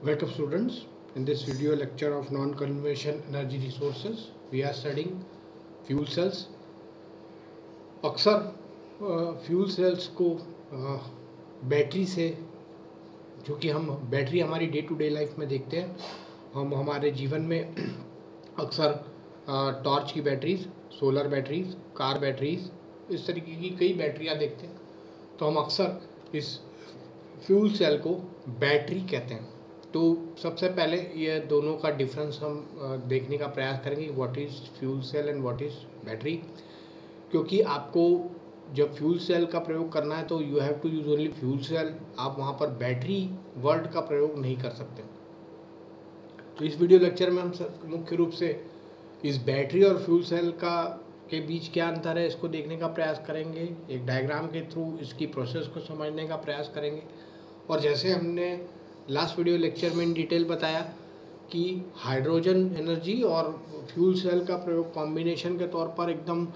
Welcome students. In this video lecture of non-conventional energy resources, we are studying fuel cells. अक्सर fuel cells को battery से, जो कि हम बैटरी हमारी डे टू डे लाइफ में देखते हैं, हम हमारे जीवन में अक्सर टॉर्च की batteries, solar batteries, car batteries, इस तरीके की कई बैटरियां देखते हैं। तो हम अक्सर इस फ्यूल सेल को बैटरी कहते हैं। तो सबसे पहले ये दोनों का डिफरेंस हम देखने का प्रयास करेंगे, what is fuel cell and what is battery. क्योंकि आपको जब फ्यूल सेल का प्रयोग करना है तो you have to use only fuel cell, आप वहाँ पर बैटरी वर्ड का प्रयोग नहीं कर सकते। तो इस वीडियो लेक्चर में हम मुख्य रूप से इस बैटरी और फ्यूल सेल के बीच क्या अंतर है इसको देखने का प्रयास करेंगे, एक डायग्राम के थ्रू इसकी प्रोसेस को समझने का प्रयास करेंगे। और जैसे हमने लास्ट वीडियो लेक्चर में इन डिटेल बताया कि हाइड्रोजन एनर्जी और फ्यूल सेल का प्रयोग कॉम्बिनेशन के तौर पर एकदम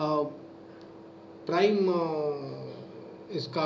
प्राइम इसका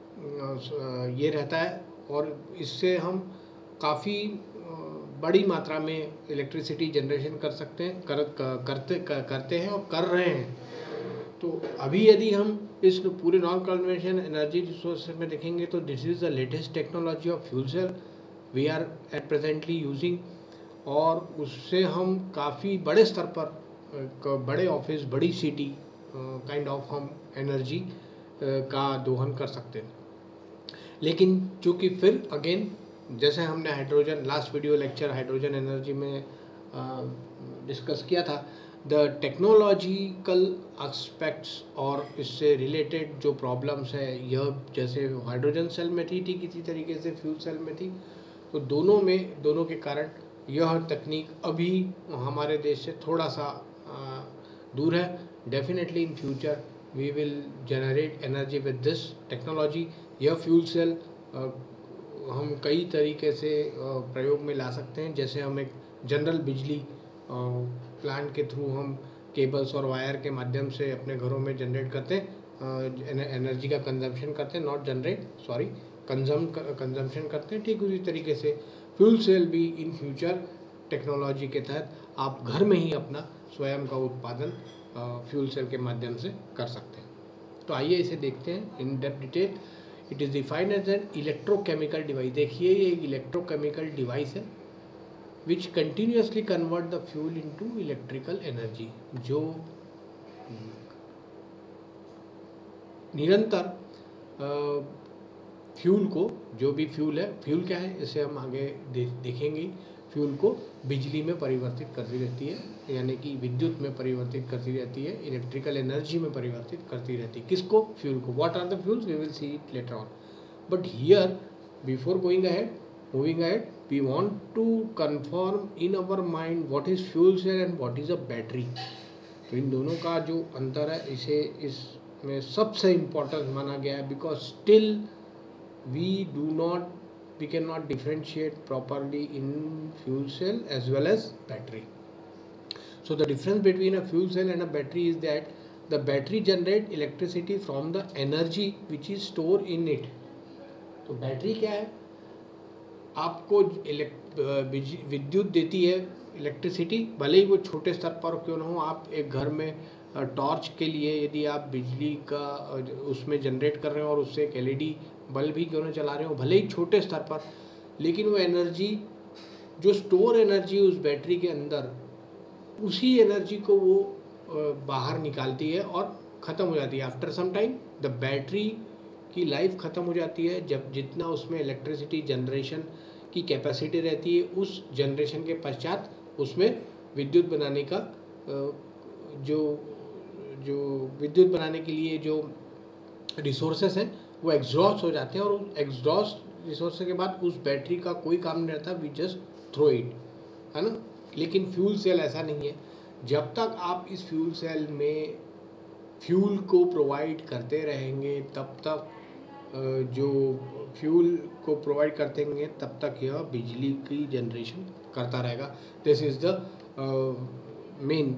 ये रहता है, और इससे हम काफ़ी बड़ी मात्रा में इलेक्ट्रिसिटी जनरेशन कर सकते हैं, करते हैं और कर रहे हैं। तो अभी यदि हम इस पूरे नॉन कन्वेंशनल एनर्जी रिसोर्स में देखेंगे तो this is the latest technology of fuel cell we are at presently using, और उससे हम काफ़ी बड़े स्तर पर बड़े ऑफिस, बड़ी सिटी काइंड ऑफ हम एनर्जी का दोहन कर सकते हैं। लेकिन चूँकि फिर अगेन जैसे हमने hydrogen last video lecture hydrogen energy में डिस्कस किया था, द टेक्नोलॉजिकल एस्पेक्ट्स और इससे रिलेटेड जो प्रॉब्लम्स है, यह जैसे हाइड्रोजन सेल में थी ठीक इसी तरीके से फ्यूल सेल में थी। तो दोनों के कारण यह तकनीक अभी हमारे देश से थोड़ा सा दूर है। Definitely in future we will generate energy with this technology. यह फ्यूल सेल हम कई तरीके से प्रयोग में ला सकते हैं। जैसे हम एक जनरल बिजली प्लांट के थ्रू हम केबल्स और वायर के माध्यम से अपने घरों में जनरेट करते हैं, एनर्जी का कंजम्पशन करते हैं, नॉट जनरेट सॉरी कंजम्पशन करते हैं। ठीक उसी तरीके से फ्यूल सेल भी इन फ्यूचर टेक्नोलॉजी के तहत आप घर में ही अपना स्वयं का उत्पादन फ्यूल सेल के माध्यम से कर सकते हैं। तो आइए इसे देखते हैं in depth detail. It is defined as an electrochemical device. देखिए ये एक इलेक्ट्रोकेमिकल डिवाइस है which continuously convert the fuel into electrical energy, जो निरंतर फ्यूल को, जो भी फ्यूल है, फ्यूल क्या है इसे हम आगे देखेंगे, फ्यूल को बिजली में परिवर्तित करती रहती है, यानी कि विद्युत में परिवर्तित करती रहती है, इलेक्ट्रिकल एनर्जी में परिवर्तित करती रहती है। किसको? फ्यूल को। What are the fuels? We will see it later on. But here before moving ahead we want to confirm in our mind what is fuel cell and what is a battery। तो इन दोनों का जो अंतर है इसे इसमें सबसे important माना गया है, because still we cannot differentiate properly in fuel cell as well as battery। So the difference between a fuel cell and a battery is that the battery generate electricity from the energy which is stored in it। तो battery क्या है? आपको विद्युत देती है, electricity, भले ही वो छोटे स्तर पर क्यों ना हो। आप एक घर में टॉर्च के लिए यदि आप बिजली का उसमें जनरेट कर रहे हो और उससे एक एलईडी बल्ब भी क्यों ना चला रहे हो, भले ही छोटे स्तर पर, लेकिन वो एनर्जी जो स्टोर एनर्जी उस बैटरी के अंदर, उसी एनर्जी को वो बाहर निकालती है और ख़त्म हो जाती है। After some time the battery की लाइफ ख़त्म हो जाती है। जब जितना उसमें इलेक्ट्रिसिटी जनरेशन की कैपेसिटी रहती है, उस जनरेशन के पश्चात उसमें विद्युत बनाने का जो विद्युत बनाने के लिए जो रिसोर्सेस हैं वो एग्जॉस्ट हो जाते हैं, और उस एग्जॉस्ट रिसोर्स के बाद उस बैटरी का कोई काम नहीं रहता, वी जस्ट थ्रो इट, है ना। लेकिन फ्यूल सेल ऐसा नहीं है। जब तक आप इस फ्यूल सेल में फ्यूल को प्रोवाइड करते रहेंगे, तब तक जो फ्यूल को प्रोवाइड करते रहेंगे तब तक यह बिजली की जनरेशन करता रहेगा। This is the main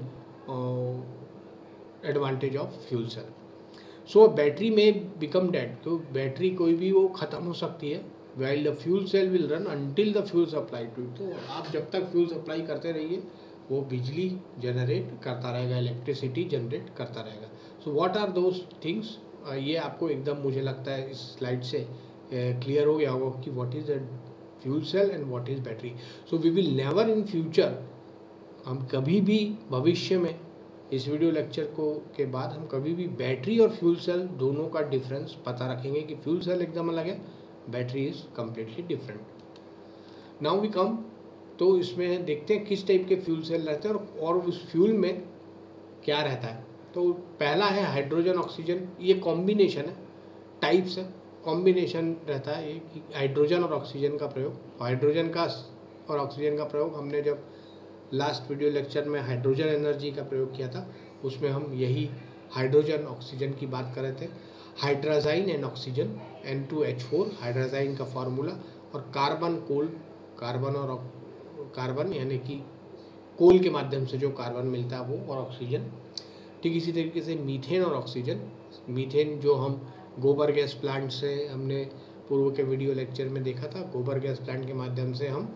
advantage of fuel cell. So battery में बिकम डेड, तो बैटरी कोई भी वो ख़त्म हो सकती है, while the fuel cell will run until the fuel supply to it। तो आप जब तक फ्यूल सप्लाई करते रहिए वो बिजली जनरेट करता रहेगा, इलेक्ट्रिसिटी जनरेट करता रहेगा। So what are those things, ये आपको एकदम मुझे लगता है इस स्लाइड से क्लियर हो गया होगा कि what is the fuel cell and what is battery. So we will never in future, हम कभी भी भविष्य में इस वीडियो लेक्चर को के बाद हम कभी भी बैटरी और फ्यूल सेल दोनों का डिफरेंस पता रखेंगे कि फ्यूल सेल एकदम अलग है, battery is completely different. Now we come, तो इसमें देखते हैं किस टाइप के फ्यूल सेल रहते हैं और उस फ्यूल में क्या रहता है। तो पहला है हाइड्रोजन ऑक्सीजन, ये कॉम्बिनेशन है, टाइप्स है, कॉम्बिनेशन रहता है ये कि हाइड्रोजन और ऑक्सीजन का प्रयोग। हाइड्रोजन का और ऑक्सीजन का प्रयोग हमने जब लास्ट वीडियो लेक्चर में हाइड्रोजन एनर्जी का प्रयोग किया था उसमें हम यही हाइड्रोजन ऑक्सीजन की बात कर रहे थे। हाइड्राजाइन एंड ऑक्सीजन N2H4 हाइड्राजाइन का फार्मूला, और कार्बन कोल, कार्बन और कार्बन यानी कि कोल के माध्यम से जो कार्बन मिलता है वो, और ऑक्सीजन। ठीक इसी तरीके से मीथेन और ऑक्सीजन, मीथेन जो हम गोबर गैस प्लांट से हमने पूर्व के वीडियो लेक्चर में देखा था, गोबर गैस प्लांट के माध्यम से हम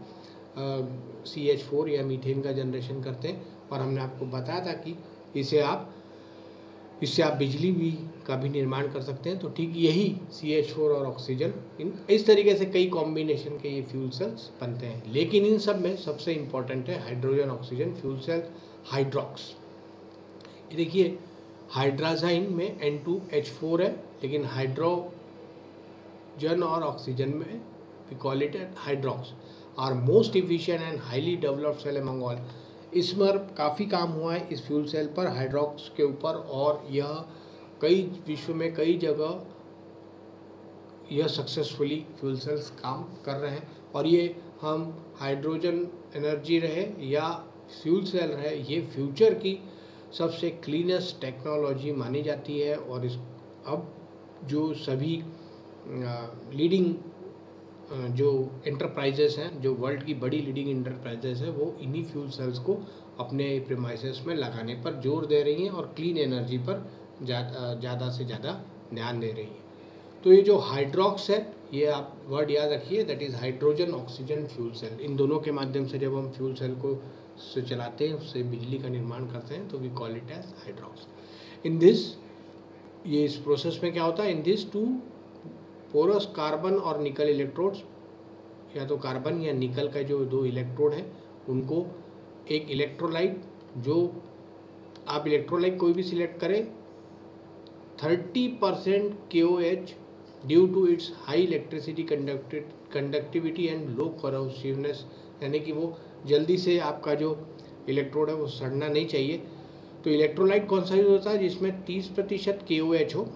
CH4 या मीथेन का जनरेशन करते हैं, और हमने आपको बताया था कि इससे आप बिजली भी का भी निर्माण कर सकते हैं। तो ठीक यही CH4 और ऑक्सीजन, इस तरीके से कई कॉम्बिनेशन के ये फ्यूल सेल्स बनते हैं। लेकिन इन सब में सबसे इम्पॉर्टेंट है hydrogen oxygen fuel cell hydrox. ये देखिए हाइड्राजाइन में N2H4 है, लेकिन हाइड्रोजन और ऑक्सीजन में we call it hydrox are most efficient and highly developed cell among all. इस पर काफ़ी काम हुआ है इस फ्यूल सेल पर, हाइड्रॉक्स के ऊपर, और यह कई विश्व में कई जगह यह सक्सेसफुली फ्यूल सेल्स काम कर रहे हैं। और ये हम हाइड्रोजन एनर्जी रहे या फ्यूल सेल रहे, ये फ्यूचर की सबसे क्लीनेस्ट टेक्नोलॉजी मानी जाती है। और इस अब जो सभी लीडिंग जो एंटरप्राइजेस हैं, जो वर्ल्ड की बड़ी लीडिंग एंटरप्राइजेस हैं, वो इन्हीं फ्यूल सेल्स को अपने प्रीमाइसेस में लगाने पर जोर दे रही हैं और क्लीन एनर्जी पर ज़्यादा से ज़्यादा ध्यान दे रही हैं। तो ये जो हाइड्रॉक्स है, ये आप वर्ड याद रखिए, that is hydrogen oxygen fuel cell. इन दोनों के माध्यम से जब हम फ्यूल सेल को से चलाते हैं, उससे बिजली का निर्माण करते हैं, तो we call it as hydrox. In this, ये इस प्रोसेस में क्या होता है, in this two porous carbon और निकल इलेक्ट्रोड्स, या तो कार्बन या निकल का जो दो इलेक्ट्रोड हैं उनको एक इलेक्ट्रोलाइट, जो आप इलेक्ट्रोलाइट कोई भी सिलेक्ट करें, 30% KOH due to its high electricity conductivity and low corrosiveness, यानी कि वो जल्दी से आपका जो इलेक्ट्रोड है वो सड़ना नहीं चाहिए। तो इलेक्ट्रोलाइट कौन सा यूज होता है जिसमें 30% KOH हो,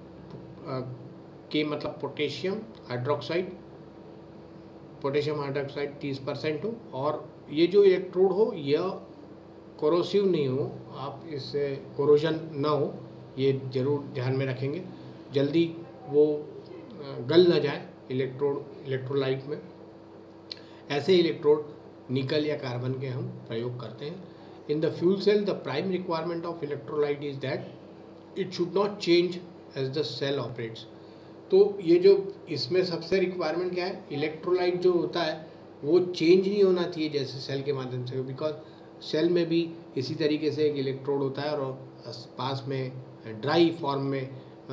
के मतलब पोटेशियम हाइड्रोक्साइड, पोटेशियम हाइड्रोक्साइड 30% हो, और ये जो इलेक्ट्रोड हो यह कोरोसिव नहीं हो, आप इससे कोरोजन ना हो, ये जरूर ध्यान में रखेंगे, जल्दी वो गल ना जाए इलेक्ट्रोलाइट में। ऐसे इलेक्ट्रोड निकल या कार्बन के हम प्रयोग करते हैं। In the fuel cell the prime requirement of electrolyte is that it should not change as the cell operates. तो ये जो इसमें सबसे रिक्वायरमेंट क्या है, इलेक्ट्रोलाइट जो होता है वो चेंज नहीं होना चाहिए जैसे सेल के माध्यम से, बिकॉज सेल में भी इसी तरीके से एक इलेक्ट्रोड होता है और पास में ड्राई फॉर्म में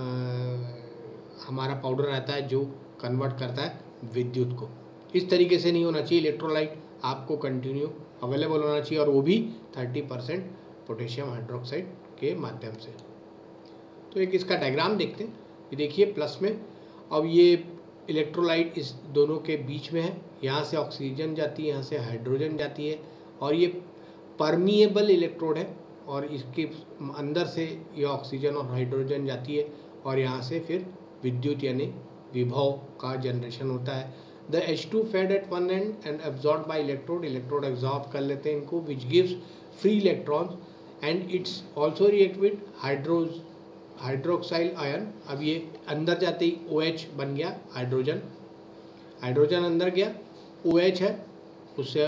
हमारा पाउडर रहता है जो कन्वर्ट करता है विद्युत को। इस तरीके से नहीं होना चाहिए, इलेक्ट्रोलाइट आपको कंटिन्यू अवेलेबल होना चाहिए, और वो भी 30% पोटेशियम हाइड्रोक्साइड के माध्यम से। तो एक इसका डायग्राम देखते हैं, ये देखिए प्लस में, अब ये इलेक्ट्रोलाइट इस दोनों के बीच में है, यहाँ से ऑक्सीजन जाती है, यहाँ से हाइड्रोजन जाती है, और ये परमिएबल इलेक्ट्रोड है, और इसके अंदर से ये ऑक्सीजन और हाइड्रोजन जाती है, और यहाँ से फिर विद्युत यानी विभव का जनरेशन होता है। The H2 fed at one end and absorb by electrode absorb कर लेते हैं इनको, which gives free electrons and it's also react with hydroxyl ion. अब ये अंदर जाते ही OH बन गया, हाइड्रोजन अंदर गया, OH है, उससे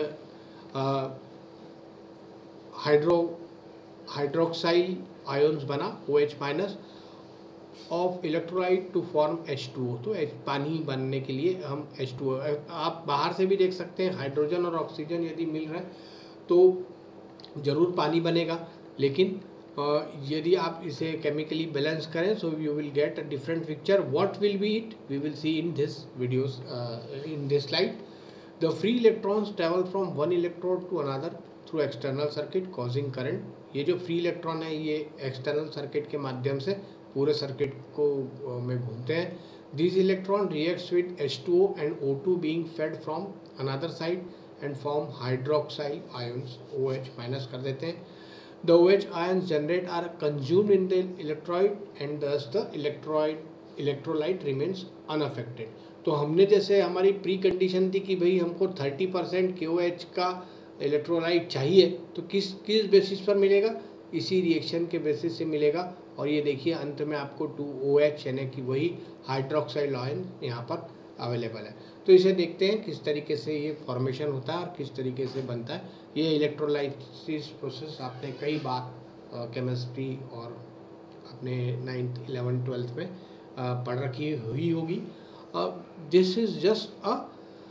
हाइड्रोक्साइल आयन्स बना OH minus, of electrolyte to form H2O। तो पानी बनने के लिए हम H2O, आप बाहर से भी देख सकते हैं, हाइड्रोजन और ऑक्सीजन यदि मिल रहा है तो ज़रूर पानी बनेगा, लेकिन यदि आप इसे केमिकली बैलेंस करें so you will get a different picture. What will be it, we will see in this videos, in this slide. The free electrons travel from one electrode to another through external circuit causing current. ये जो free electron है ये external circuit के माध्यम से पूरे circuit को में घूमते हैं। This electron reacts with H2O and O2 being fed from another side and form hydroxyl ions, OH minus कर देते हैं। The OH ions generate are consumed in the electrolyte and thus the electrolyte remains unaffected। तो हमने जैसे हमारी pre condition थी कि भाई हमको 30% KOH का इलेक्ट्रोलाइट चाहिए, तो किस बेसिस पर मिलेगा, इसी रिएक्शन के बेसिस से मिलेगा। और ये देखिए अंत में आपको 2OH यानी कि वही हाइड्रोक्साइल आयन यहाँ पर अवेलेबल है। तो इसे देखते हैं किस तरीके से ये फॉर्मेशन होता है और किस तरीके से बनता है। ये इलेक्ट्रोलाइसिस प्रोसेस आपने कई बार केमिस्ट्री और अपने 9th 11th 12th में पढ़ रखी हुई होगी। This is just a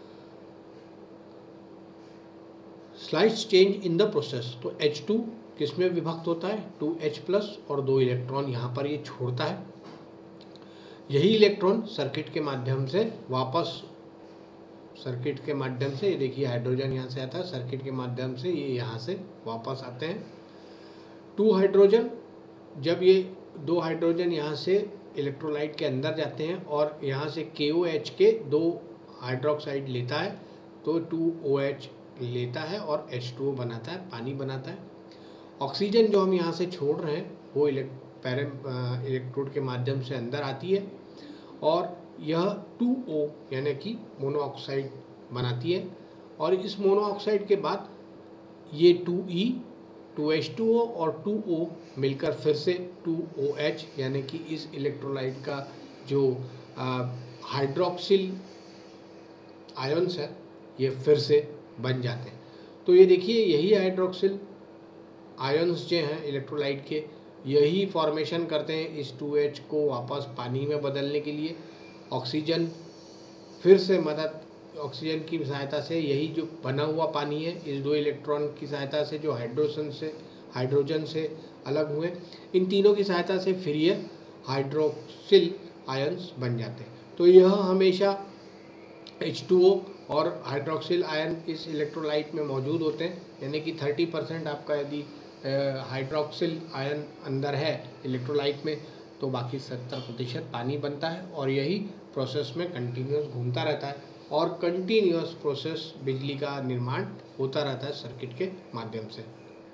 slide change in the process. तो H2 किसमें विभक्त होता है, 2H+ और 2 इलेक्ट्रॉन यहाँ पर ये छोड़ता है। यही इलेक्ट्रॉन सर्किट के माध्यम से वापस, सर्किट के माध्यम से, ये देखिए हाइड्रोजन यहाँ से आता है, सर्किट के माध्यम से ये यहाँ से वापस आते हैं। 2 हाइड्रोजन, जब ये 2 हाइड्रोजन यहाँ से इलेक्ट्रोलाइट के अंदर जाते हैं और यहाँ से KOH के 2 हाइड्रोक्साइड लेता है तो 2OH लेता है और H2O बनाता है, पानी बनाता है। ऑक्सीजन जो हम यहाँ से छोड़ रहे हैं वो इलेक्ट्रोड के माध्यम से अंदर आती है और यह 2O यानी कि मोनोऑक्साइड बनाती है। और इस मोनोऑक्साइड के बाद ये 2E, 2H2O और 2O मिलकर फिर से 2OH यानी कि इस इलेक्ट्रोलाइट का जो हाइड्रोक्सिल आयंस है ये फिर से बन जाते हैं। तो ये देखिए यही हाइड्रोक्सिल आयंस जो हैं इलेक्ट्रोलाइट के, यही फॉर्मेशन करते हैं इस 2H को वापस पानी में बदलने के लिए। ऑक्सीजन फिर से मदद, ऑक्सीजन की सहायता से यही जो बना हुआ पानी है इस 2 इलेक्ट्रॉन की सहायता से जो हाइड्रोजन से अलग हुए, इन तीनों की सहायता से फिर ये हाइड्रोक्सिल आयंस बन जाते हैं। तो यह हमेशा H2O और हाइड्रोक्सिल आयन इस इलेक्ट्रोलाइट में मौजूद होते हैं, यानी कि 30% आपका यदि हाइड्रोक्सिल आयन अंदर है इलेक्ट्रोलाइट में तो बाकी 70% पानी बनता है। और यही प्रोसेस में कंटिन्यूस घूमता रहता है और कंटिन्यूस प्रोसेस बिजली का निर्माण होता रहता है सर्किट के माध्यम से।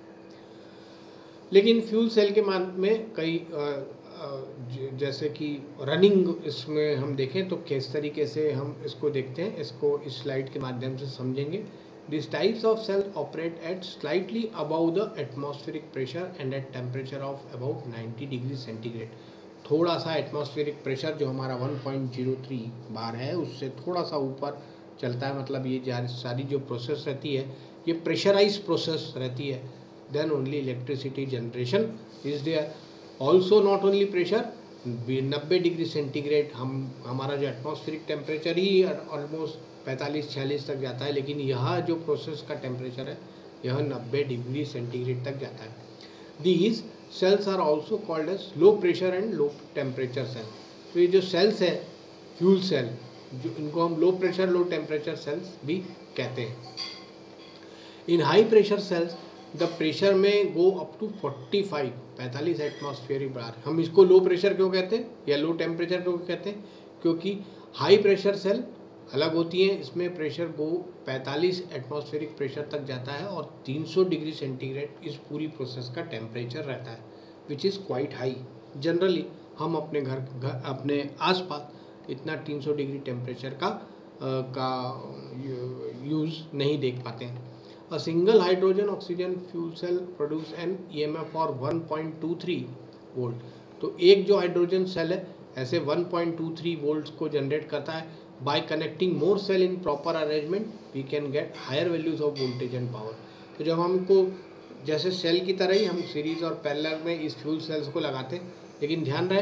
लेकिन फ्यूल सेल के में कई जैसे कि रनिंग इसमें हम देखें तो किस तरीके से हम इसको देखते हैं, इसको इस स्लाइड के माध्यम से समझेंगे। These types of cells operate at slightly above the atmospheric pressure and at temperature of about 90 degree centigrade. थोड़ा सा एटमॉस्फेरिक प्रेशर जो हमारा 1.03 बार है उससे थोड़ा सा ऊपर चलता है, मतलब ये सारी जो प्रोसेस रहती है ये प्रेशराइज प्रोसेस रहती है। Then only electricity generation is there. Also not only pressure, 90 degree centigrade हमारा जो एटमॉस्फेरिक टेम्परेचर ही ऑलमोस्ट 45-46 तक जाता है, लेकिन यह जो प्रोसेस का टेम्परेचर है यह 90 डिग्री सेंटीग्रेड तक जाता है। These cells are also called as low pressure and low temperature cell. तो ये जो सेल्स है फ्यूल सेल, जो इनको हम low pressure low temperature cells भी कहते हैं। In high pressure cells the pressure में go up to 45 atmospheric bar. हम इसको लो प्रेशर क्यों कहते हैं या लो टेम्परेचर क्यों कहते हैं, क्योंकि हाई प्रेशर सेल अलग होती हैं, इसमें प्रेशर गो 45 एटमॉस्फेरिक प्रेशर तक जाता है और 300 डिग्री सेंटीग्रेड इस पूरी प्रोसेस का टेम्परेचर रहता है, which is quite high. Generally हम अपने घर अपने आसपास इतना 300 डिग्री टेम्परेचर का यूज़ नहीं देख पाते हैं। A single hydrogen oxygen fuel cell produce an EMF for 1.23 volt. तो एक जो हाइड्रोजन सेल है ऐसे 1.23 वोल्ट्स को जनरेट करता है। By connecting more cell in proper arrangement we can get higher values of voltage and power. तो जब हमको जैसे सेल की तरह ही हम सीरीज और पैरेलल में इस फ्यूल सेल्स को लगाते हैं, लेकिन ध्यान रहे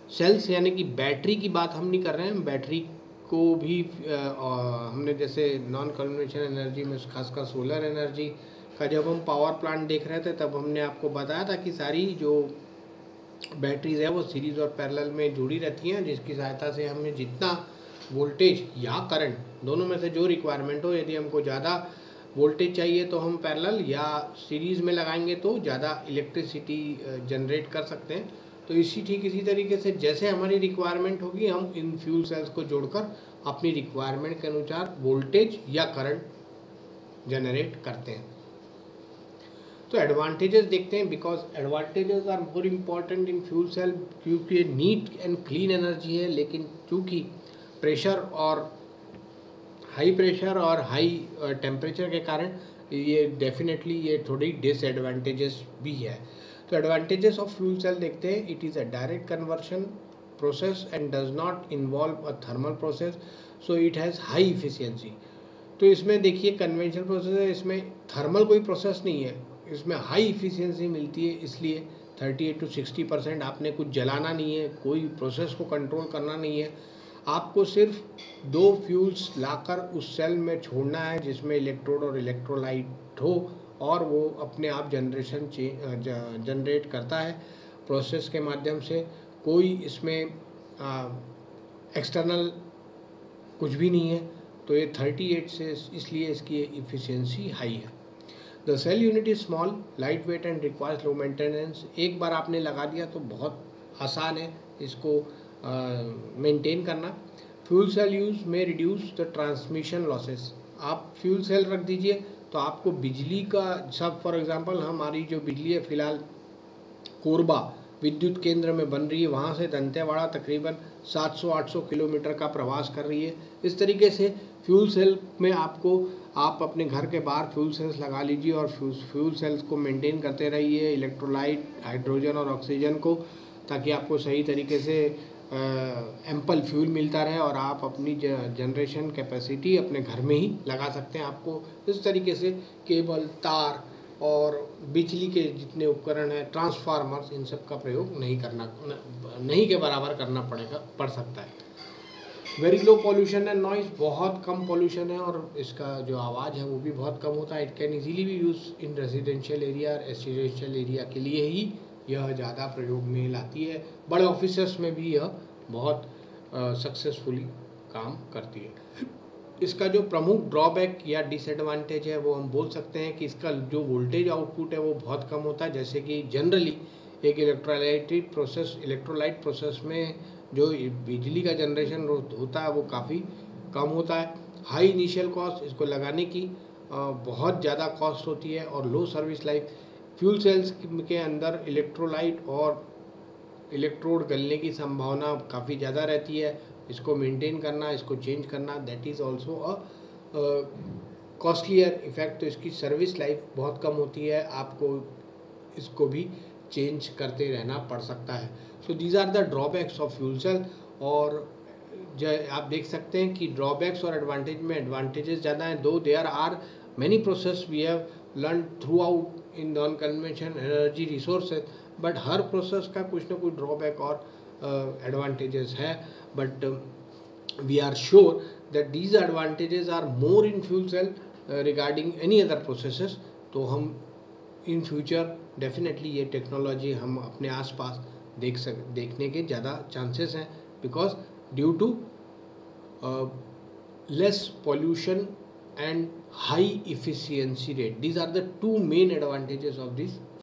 सेल्स यानी कि बैटरी की बात हम नहीं कर रहे हैं, बैटरी को भी हमने जैसे नॉन कन्वेंशनल एनर्जी में खासकर सोलर एनर्जी का जब हम पावर प्लांट देख रहे थे तब हमने आपको बताया था कि सारी जो बैटरीज है वो सीरीज और पैरेलल में जुड़ी रहती हैं, जिसकी सहायता से हमें जितना वोल्टेज या करंट दोनों में से जो रिक्वायरमेंट हो, यदि हमको ज़्यादा वोल्टेज चाहिए तो हम पैरेलल या सीरीज़ में लगाएंगे तो ज़्यादा इलेक्ट्रिसिटी जनरेट कर सकते हैं। तो ठीक इसी तरीके से जैसे हमारी रिक्वायरमेंट होगी हम इन फ्यूल सेल्स को जोड़कर अपनी रिक्वायरमेंट के अनुसार वोल्टेज या करंट जनरेट करते हैं। तो एडवांटेजेस देखते हैं, because advantages are more important in fuel cell, क्योंकि ये नीट एंड क्लीन एनर्जी है, लेकिन चूँकि प्रेशर और हाई प्रेशर और हाई टेम्परेचर के कारण ये डेफिनेटली ये थोड़ी डिसएडवांटेजेस भी है। तो एडवांटेजेस ऑफ फ्यूल सेल देखते हैं। It is a direct conversion process and does not involve a thermal process, so it has high efficiency. तो इसमें देखिए कन्वेंशनल प्रोसेस है, इसमें थर्मल कोई प्रोसेस नहीं है, इसमें हाई इफिशियंसी मिलती है, इसलिए 38 to 60% आपने कुछ जलाना नहीं है, कोई प्रोसेस को कंट्रोल करना नहीं है, आपको सिर्फ 2 फ्यूल्स लाकर उस सेल में छोड़ना है जिसमें इलेक्ट्रोड और इलेक्ट्रोलाइट हो, और वो अपने आप जनरेट करता है प्रोसेस के माध्यम से। कोई इसमें एक्सटर्नल कुछ भी नहीं है, तो ये 38 से इसलिए इसकी इफ़िशियंसी हाई है। The cell unit is small, light weight and requires low maintenance. एक बार आपने लगा दिया तो बहुत आसान है इसको मेंटेन करना। फ्यूल सेल यूज में रिड्यूस द ट्रांसमिशन लॉसेस। आप फ्यूल सेल रख दीजिए तो आपको बिजली का सब, फॉर एग्जांपल हमारी जो बिजली है फिलहाल कोरबा विद्युत केंद्र में बन रही है, वहाँ से दंतेवाड़ा तकरीबन 700-800 किलोमीटर का प्रवास कर रही है। इस तरीके से फ्यूल सेल में आप अपने घर के बाहर फ्यूल सेल्स लगा लीजिए और फ्यूल सेल्स को मेंटेन करते रहिए, इलेक्ट्रोलाइट, हाइड्रोजन और ऑक्सीजन को, ताकि आपको सही तरीके से एम्पल फ्यूल मिलता रहे और आप अपनी जनरेशन कैपेसिटी अपने घर में ही लगा सकते हैं। आपको इस तरीके से केबल, तार और बिजली के जितने उपकरण हैं, ट्रांसफार्मर्स, इन सब का प्रयोग नहीं के बराबर करना पड़ सकता है। Very low pollution and noise, बहुत कम पॉल्यूशन है और इसका जो आवाज़ है वो भी बहुत कम होता है। It can easily be use in residential area, residential area के लिए ही यह ज़्यादा प्रयोग में लाती है। बड़े ऑफिसर्स में भी यह बहुत सक्सेसफुली काम करती है। इसका जो प्रमुख ड्रॉबैक या डिसएडवांटेज है वो हम बोल सकते हैं कि इसका जो वोल्टेज आउटपुट है वो बहुत कम होता है। जैसे कि जनरली एक इलेक्ट्रोलाइट प्रोसेस में जो बिजली का जनरेशन होता है वो काफ़ी कम होता है। हाई इनिशियल कॉस्ट, इसको लगाने की बहुत ज़्यादा कॉस्ट होती है और low service life. Fuel cells के अंदर इलेक्ट्रोलाइट और इलेक्ट्रोड गलने की संभावना काफ़ी ज़्यादा रहती है। इसको मेंटेन करना, इसको चेंज करना, that is also a costlier effect. तो इसकी सर्विस लाइफ बहुत कम होती है, आपको इसको भी चेंज करते रहना पड़ सकता है। So these are the drawbacks of fuel cell. और आप देख सकते हैं कि ड्रॉबैक्स और एडवांटेज में एडवांटेजेस ज़्यादा हैं, though there are many process we have learn throughout in non convention energy resources, but हर प्रोसेस का कुछ ना कुछ ड्रॉबैक और एडवांटेजेस है। But we are sure that these advantages are more in fuel cell regarding any other processes। तो हम in future definitely ये टेक्नोलॉजी हम अपने आसपास देखने के ज़्यादा चांसेस हैं, because due to less pollution and high efficiency rate. These are the two main advantages of this